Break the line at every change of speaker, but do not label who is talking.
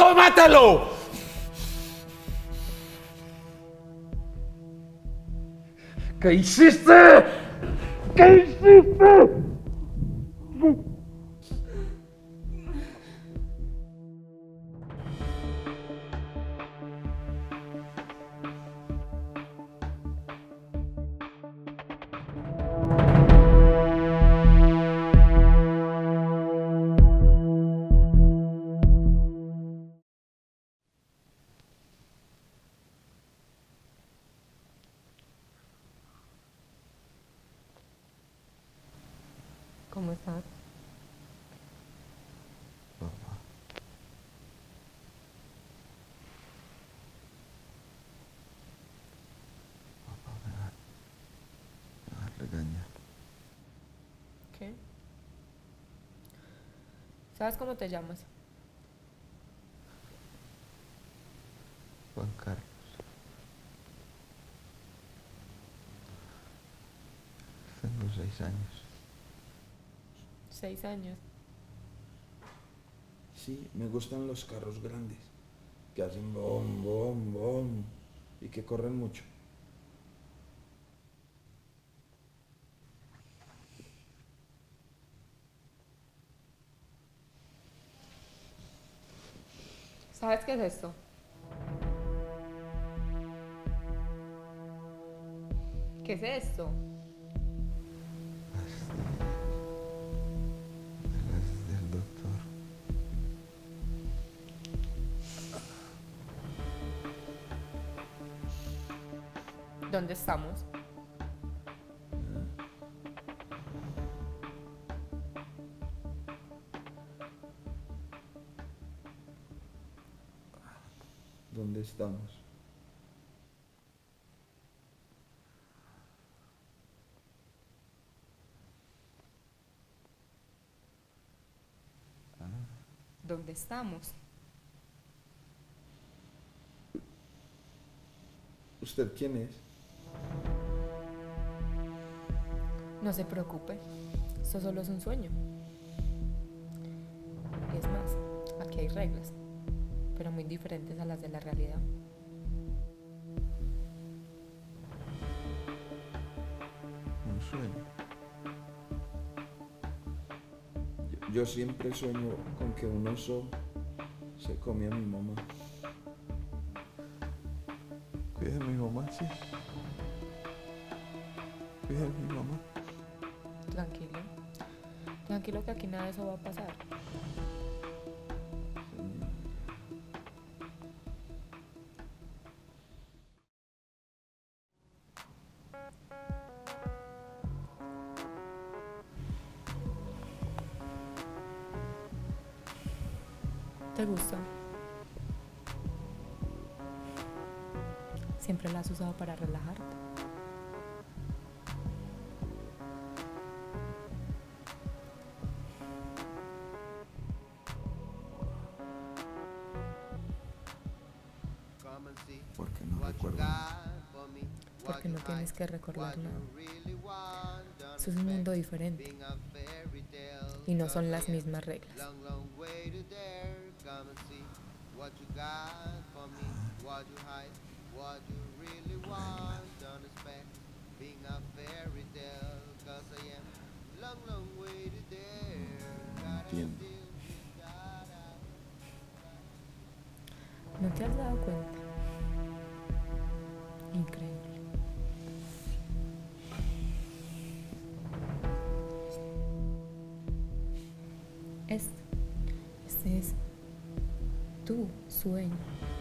¡Tómatelo! ¿Qué hiciste? ¿Qué hiciste?
¿Cómo estás?
Papá, me va a regañar.
¿Qué? ¿Sabes cómo te llamas?
Juan Carlos. Tengo 6 años.
6 años.
Sí, me gustan los carros grandes, que hacen bom, bom, bom, y que corren mucho.
¿Sabes qué es esto? ¿Qué es esto?
Las del doctor.
¿Dónde estamos?
¿Dónde estamos?
¿Dónde estamos?
¿Usted quién es?
No se preocupe, esto solo es un sueño. Es más, aquí hay reglas, pero muy diferentes a las de la realidad.
Un sueño.
Yo siempre sueño con que un oso se come a mi mamá.
Cuida a mi mamá, sí. Cuida a mi mamá.
Tranquilo. Tranquilo que aquí nada de eso va a pasar. ¿Te gusta? ¿Siempre la has usado para relajarte?
Porque no recuerdo nada.
Porque no tienes que recordar nada. Eso es un mundo diferente. Y no son las mismas reglas.
Entiendo.
¿No te has dado cuenta? Increíble. Este es tu sueño.